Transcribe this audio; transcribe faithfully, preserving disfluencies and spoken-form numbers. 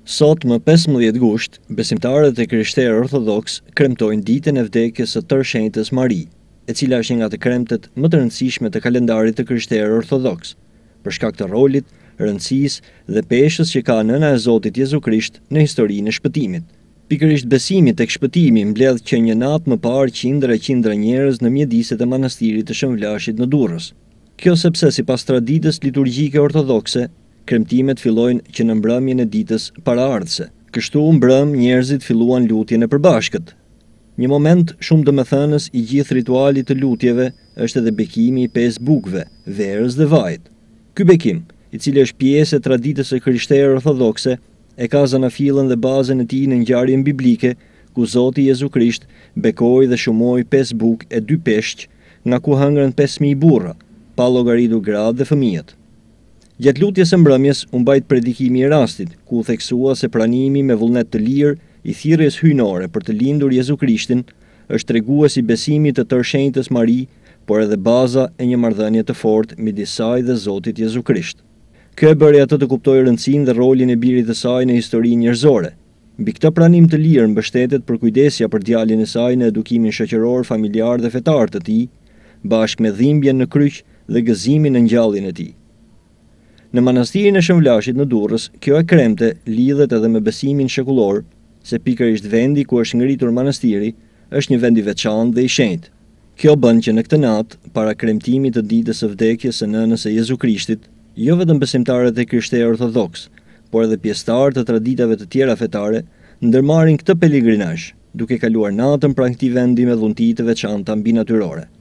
Sot më pesëmbëdhjetë gusht, besimtarët e krishterë orthodoks kremtojnë ditën e vdekjes së tërshenjtës Mari, e cila është një nga të kremtet më të rëndësishme të kalendarit të krishterë orthodoks, për shkak të rolit, rëndësisë dhe peshës që ka nëna e Zotit Jezu Krisht në historinë e shpëtimit. Pikërisht besimi tek shpëtimi mbledh që një natë më parë qindra e qindra njerëz në mjediset e manastirit të Shënvlashit në Durrës. Kjo sepse sipas traditës liturgjike ortodokse, kremtimet fillojnë që në mbrëmjen e ditës paraardhëse. Kështu mbrëm njerëzit filluan lutjen e përbashkët. Një moment shumë domethënës i gjithë ritualit të lutjeve është edhe bekimi i pesë bukëve, verës dhe vajit. Ky bekim, i cili është pjesë e traditës së krishterë ortodokse, e ka zanafillën dhe bazën e tij në ngjarjen biblike, ku Zoti Jezu Krisht bekoi dhe shumoi pesë bukë e dy peshq, nga ku hëngrën pesë mijë burra, pa llogaritur gratë dhe fëmijët. Gjatë lutjes së mbrëmjes u mbajt predikimi i rastit, ku u theksua se pranimi me vullnet të lirë i thirrjes hyjnore për të lindur Jezu Krishtin është tregues i besimit të tërshenjtës Mari, por edhe baza e një marrëdhënie të fortë midis saj dhe Zotit Jezu Krisht. Kjo e bëri atë të kuptojë rëndësinë dhe rolin e birit të saj në historinë njerëzore. Mbi këtë pranim të lirë mbështetet përkujdesja për djalin e saj në edukimin shoqëror, familjar dhe fetar të tij, bashkë me dhimbjen në kryq dhe gëzimin në ngjalljen e tij. Në manastirin e Shënvlashit në Durrës, kjo e kremte lidhet edhe me besimin shekullor, se pikërisht vendi ku është ngritur manastiri është një vend i veçantë dhe i shenjtë. Kjo bën që në këtë natë, para kremtimit të ditës së vdekjes së nënës së Jezu Krishtit, jo vetëm besimtarët e krishterë ortodoks, por edhe pjesëtarë të traditave të tjera fetare, ndërmarrin këtë peligrinazh, duke kaluar natën pranë këtij vendi me dhunti të veçanta mbinatyrore.